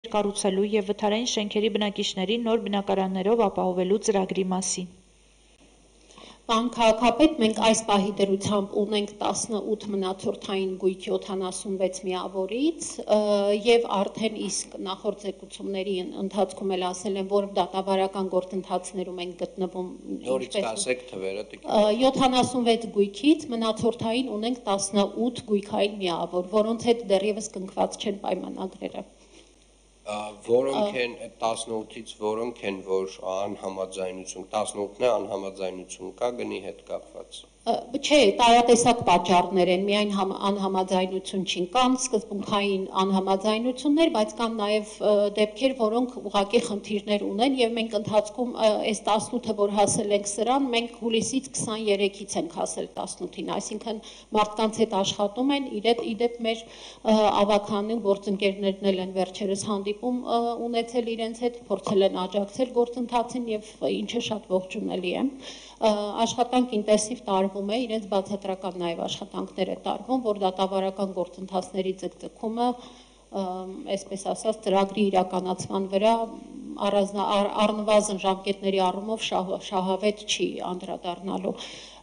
կառուցելու և վթարային շենքերի բնակիչներին նոր բնակարաններով ապահովելու ծրագրի մասին։ Պարոն քաղաքապետ, մենք այս պահի դրությամբ ունենք 18 մնացորդային գույք 76 միավորից եւ արդեն իսկ նախորդ զեկուցումների ընթացքում էլ ասել են, որ դատավարական գործընթացներում են գտնվում Նորից կասեք թվերը 76 գույքից մնացորդային ունենք 18 գույքային միավոր, որոնց հետ դեռևս կնքված չեն պայմանագրերը։ Որոնք են 18-ից որոնք են, որ անհամաձայնություն 18-ն է անհամաձայնություն կա գնի հետ կապված։ Չէ, տարատեսակ պատճառներ են, միայն անհամաձայնություն չի, կան սկզբունքային անհամաձայնություններ, բայց կան նաև դեպքեր, որոնք ուղղակի խնդիրներ ունեն եւ մենք ընթացքում այս 18-ը, որ հասել ենք սրան, մենք հուլիսից 23-ից ենք հասել 18-ին, այսինքն մարդկանց հետ աշխատում են, իդեպ մեր ավականու գործընկերներն էլ են վերջերս հանդիպում ունեցել իրենց հետ, փորձել են աջակցել գործընթացին եւ ինչը շատ ողջունելի է։ Աշխատանք ինտենսիվ տարվում է, իրենց բացատրական նաև աշխատանքներ է տարվում, որ դատավարական գործընթացների ձգձգումը, այսպես ասած, ծրագրի իրականացման վրա առնվազն ժամկետների առումով շահավետ չի անդրադառնալու։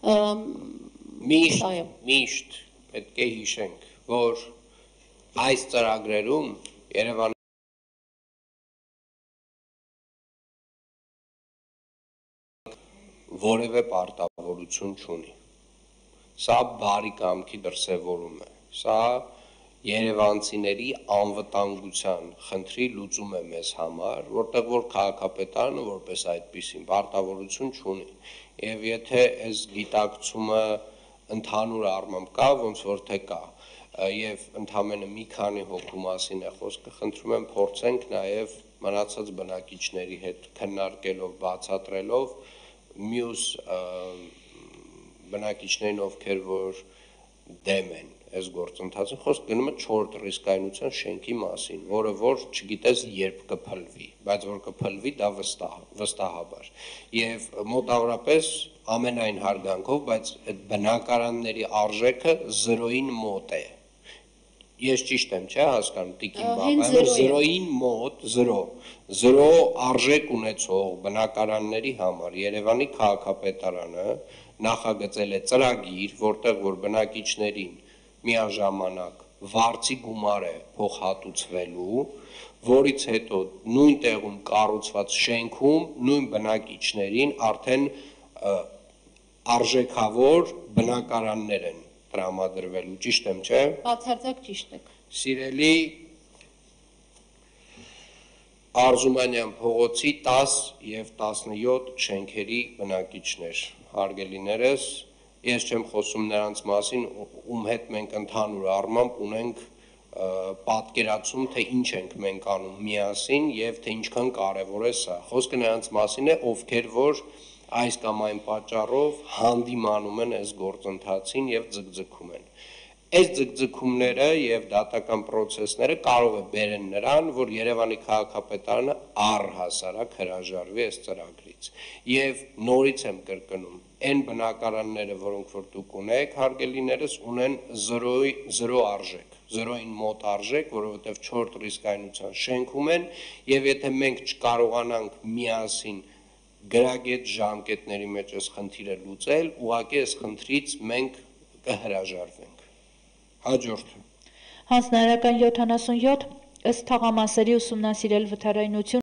Միշտ պետք է հիշենք, որ այս ծրագրերում Երևանի որևէ պարտավորություն չունի։ Սա բարի կամքի դրսևորում է։ Սա երևանցիների անվտանգության խնդրի լուծում է մեզ համար, որտեղ որ քաղաքապետարանը որպես այդպիսին պարտավորություն չունի։ Եվ եթե այս գիտակցումը ընդհանուր առմամբ կա, ոնց որ թե կա, եւ ընդամենը մի քանի հոգու մասին է խոսքը, խնդրում եմ փորձենք նաեւ մնացած բնակիչների հետ քննարկելով, բացատրելով մյուս բնակիչներին, ովքեր որ դեմ են այս գործընթացին, խոսք գնում է 4 ռիսկայնության շենքի մասին, որը որ չգիտես երբ կփլվի, բայց որ կփլվի դա վստահաբար։ Եվ մոտավորապես ամենայն հարգանքով, բայց այդ բնակարանների արժեքը 0-ին մոտ է։ Ես ճիշտ եմ, չէ՞ հասկանում, Տիկին Բաբայանը 0-ին մոտ 0 արժեք ունեցող բնակարանների համար Երևանի քաղաքապետարանը նախագծել է ծրագիր, որտեղ որ բնակիչներին միաժամանակ վարձի գումար է փոխհատուցվելու, որից հետո նույն տեղում կառուցված շենքում նույն բնակիչներին արդեն արժեքավոր բնակարաններ են տրամադրվելու, ճիշտ եմ, չէ՞։ Բացարձակ ճիշտ եք։ Սիրելի Արզումանյան փողոցի 10 եւ 17 շենքերի բնակիչներ, հարգելիներս, ես չեմ խոսում նրանց մասին, ում հետ մենք ընդհանուր առմամբ ունենք պատկերացում, թե ինչ ենք մենք անում միասին եւ թե ինչքան կարեւոր է սա։ Խոսքը նրանց մասին է, ովքեր որ այս կամ այն պատճառով հանդիմանում են այս գործընթացին եւ ձգձգում են։ Այս ձգձգումները եւ դատական process-ները կարող է բերեն նրան, որ Երևանի քաղաքապետարանը առհասարակ հրաժարվի այս ծրագրից։ Եվ նորից եմ կրկնում, այն բնակարանները, որոնք որ դուք ունեք, հարգելիներս, ունեն 0 արժեք, 0-ին մոտ արժեք, որովհետեւ 4 ռիսկայնության շենքում են, եւ եթե մենք չկարողանանք միասին գրագետ ժամկետների մեջ այս խնդիրը լուծել, ուղղակի այս խնդրից մենք կհրաժարվենք։ Հաջորդը Հանձնարարական 77 ըստ թաղամասերի ուսումնասիրել վթարայնություն